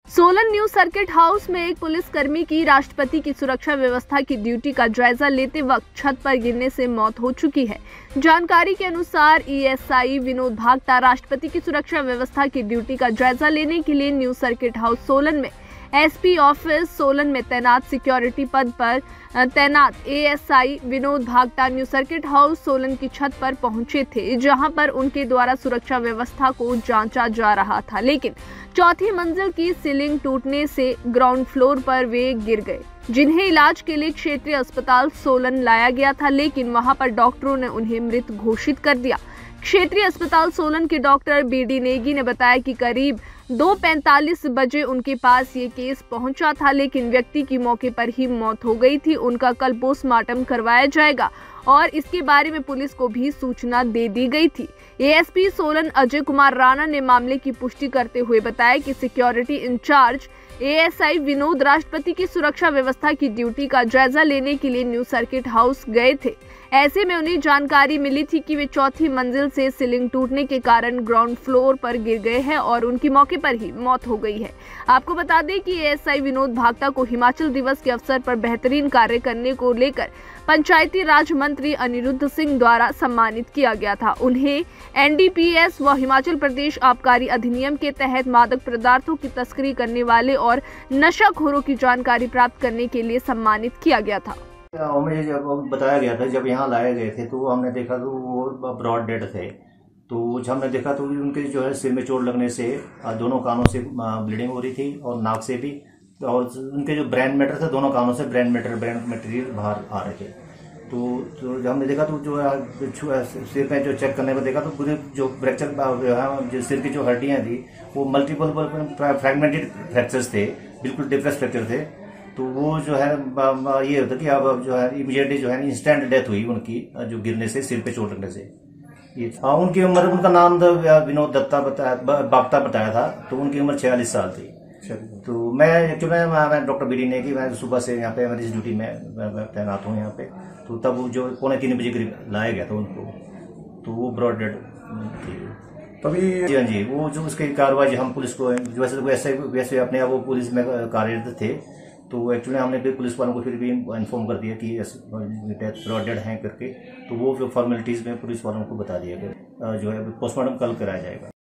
Solan new circuit house में एक पुलिसकर्मी की राष्ट्रपति की सुरक्षा व्यवस्था की ड्यूटी का जायजा लेते वक्त छत पर गिरने से मौत हो चुकी है। जानकारी के अनुसार एएसआई विनोद भागता राष्ट्रपति की सुरक्षा व्यवस्था की ड्यूटी का जायजा लेने के लिए न्यू सर्किट हाउस सोलन में एसपी ऑफिस सोलन में तैनात सिक्योरिटी पद पर तैनात एएसआई विनोद भागता न्यू सर्किट हाउस सोलन की छत पर पहुंचे थे, जहां पर उनके द्वारा सुरक्षा व्यवस्था को जांचा जा रहा था। लेकिन चौथी मंजिल की सीलिंग टूटने से ग्राउंड फ्लोर पर वे गिर गए, जिन्हें इलाज के लिए क्षेत्रीय अस्पताल सोलन लाया गया था, लेकिन वहां पर डॉक्टरों ने उन्हें मृत घोषित कर दिया। क्षेत्रीय अस्पताल सोलन के डॉक्टर बीडी नेगी ने बताया कि करीब 2:45 बजे उनके पास ये केस पहुंचा था, लेकिन व्यक्ति की मौके पर ही मौत हो गई थी। उनका कल पोस्टमार्टम करवाया जाएगा और इसके बारे में पुलिस को भी सूचना दे दी गई थी। एएसपी सोलन अजय कुमार राणा ने मामले की पुष्टि करते हुए बताया कि सिक्योरिटी इंचार्ज एएसआई विनोद राष्ट्रपति की सुरक्षा व्यवस्था की ड्यूटी का जायजा लेने के लिए न्यू सर्किट हाउस गए थे। ऐसे में उन्हें जानकारी मिली थी कि वे चौथी मंजिल से सीलिंग टूटने के कारण ग्राउंड फ्लोर पर गिर गए हैं और उनकी मौके पर ही मौत हो गई है। आपको बता दें कि एएसआई विनोद भागता को हिमाचल दिवस के अवसर पर बेहतरीन कार्य करने को लेकर पंचायती राज मंत्री अनिरुद्ध सिंह द्वारा सम्मानित किया गया था। उन्हें एनडीपीएस व हिमाचल प्रदेश आबकारी अधिनियम के तहत मादक पदार्थों की तस्करी करने वाले और नशाखोरों की जानकारी प्राप्त करने के लिए सम्मानित किया गया था। हमें जब बताया गया था, जब यहाँ लाए गए थे तो हमने देखा तो वो ब्रॉड डेड थे। तो जब हमने देखा तो उनके जो है सिर में चोट लगने से दोनों कानों से ब्लीडिंग हो रही थी और नाक से भी, और उनके जो ब्रेन मैटर थे दोनों कानों से ब्रेन मटेरियल बाहर आ रहे थे। तो जब हमने देखा तो जो है सिर पे जो चेक करने में देखा तो पूरे जो फ्रैक्चर जो सिर की जो हड्डियां थी वो मल्टीपल फ्रैगमेंटेड फ्रैक्चर्स थे, बिल्कुल डिफरेंस फ्रैक्चर थे। तो वो जो है ये होता कि अब जो है इमीडिएटली जो है इंस्टेंट डेथ हुई उनकी, जो गिरने से सिर पे चोट लगने से। ये उनकी उम्र, उनका नाम विनोद दत्ता भागता बताया था, तो उनकी उम्र 46 साल थी। तो मैं डॉक्टर बीडी ने कि मैं सुबह से यहाँ पे इमरजेंसी ड्यूटी में तैनात हूँ यहाँ पे। तो तब वो जो 2:45 बजे करीब लाया गया था उनको, तो वो ब्रॉड डेड थी तभी। जी हाँ जी, वो जो उसकी कार्रवाई हम पुलिस को वैसे अपने आप वो पुलिस में कार्यरत थे, तो एक्चुअली हमने फिर पुलिस वालों को फिर भी इन्फॉर्म कर दिया कि ब्रॉड डेड हैं करके। तो वो फॉर्मेलिटीज में पुलिस वालों को बता दिया गया, जो है पोस्टमार्टम कल कराया जाएगा।